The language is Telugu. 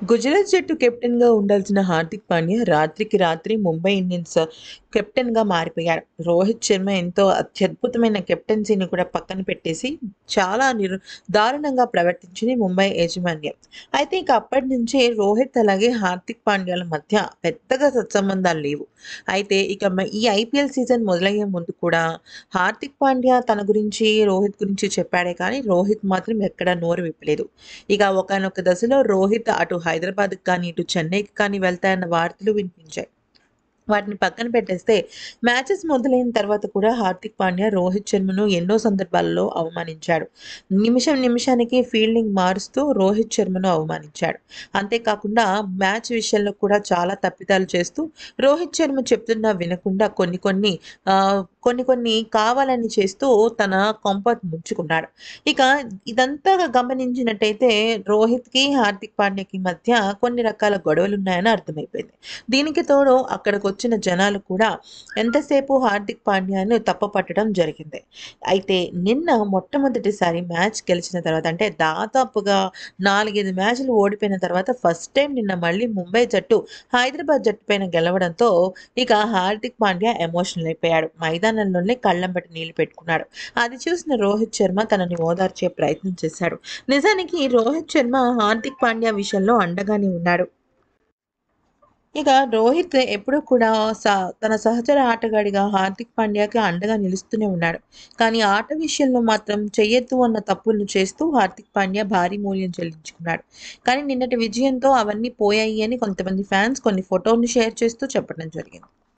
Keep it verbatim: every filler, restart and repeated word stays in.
గుజరాత్ జట్టు కెప్టెన్‌గా ఉండాల్సిన హార్దిక్ పాండ్యా రాత్రికి రాత్రి ముంబై ఇండియన్స్ కెప్టెన్‌గా మారిపోయారు. రోహిత్ శర్మ ఎంతో అత్యద్భుతమైన కెప్టెన్సీని కూడా పక్కన పెట్టేసి చాలా నిరు దారుణంగా ప్రవర్తించింది ముంబై యాజమాన్యం. అయితే ఇక అప్పటి నుంచే రోహిత్ అలాగే హార్దిక్ పాండ్యాల మధ్య పెద్దగా సత్సంబంధాలు లేవు. అయితే ఇక మ ఈ ఐపీఎల్ సీజన్ మొదలయ్యే ముందు కూడా హార్దిక్ పాండ్యా తన గురించి, రోహిత్ గురించి చెప్పాడే కానీ రోహిత్ మాత్రం ఎక్కడా నోరు విప్పలేదు. ఇక ఒకానొక దశలో రోహిత్ అటు హైదరాబాద్‌కి కానీ, ఇటు చెన్నైకి కానీ వెళ్తాయన్న వార్తలు వినిపించాయి. వాటిని పక్కన పెట్టేస్తే మ్యాచెస్ మొదలైన తర్వాత కూడా హార్దిక్ పాండ్యా రోహిత్ శర్మను ఎన్నో సందర్భాల్లో అవమానించాడు. నిమిషం నిమిషానికి ఫీల్డింగ్ మారుస్తూ రోహిత్ శర్మను అవమానించాడు. అంతేకాకుండా మ్యాచ్ విషయంలో కూడా చాలా తప్పిదాలు చేస్తూ రోహిత్ శర్మ చెప్తున్నా వినకుండా కొన్ని కొన్ని ఆహ్, కొన్ని కొన్ని కావాలని చేస్తూ తన కొంప ముంచుకున్నాడు. ఇక ఇదంతా గమనించినట్టయితే రోహిత్‌కి, హార్దిక్ పాండ్యాకి మధ్య కొన్ని రకాల గొడవలున్నాయని అర్థమైపోయింది. దీనికి తోడు అక్కడికొచ్చిన జనాలు కూడా ఎంతసేపు హార్దిక్ పాండ్యాను తప్పుపట్టడం జరిగింది. అయితే నిన్న మొట్టమొదటిసారి మ్యాచ్ గెలిచిన తర్వాత అంటే దాదాపుగా నాలుగు, ఐదు మ్యాచ్‌లు ఓడిపోయిన తర్వాత ఫస్ట్ టైమ్ నిన్న మళ్ళీ ముంబై జట్టు హైదరాబాద్ జట్టు పైన గెలవడంతో ఇక హార్దిక్ పాండ్యా ఎమోషనల్ అయిపోయాడు. మైదానంలోనే కళ్ళెంబట నీళ్లు పెట్టుకున్నాడు. అది చూసిన రోహిత్ శర్మ తనని ఓదార్చే ప్రయత్నం చేశాడు. నిజానికి రోహిత్ శర్మ హార్దిక్ పాండ్యా విషయంలో అండగానే ఉన్నాడు. ఇక రోహిత్ ఎప్పుడూ కూడా స తన సహచర ఆటగాడిగా హార్దిక్ పాండ్యాకి అండగా నిలుస్తూనే ఉన్నాడు. కానీ ఆట విషయంలో మాత్రం చెయ్యొద్దు అన్న తప్పులను చేస్తూ హార్దిక్ పాండ్యా భారీ మూల్యం చెల్లించుకున్నాడు. కానీ నిన్నటి విజయంతో అవన్నీ పోయాయి అని కొంతమంది ఫ్యాన్స్ కొన్ని ఫోటోలను షేర్ చేస్తూ చెప్పడం జరిగింది.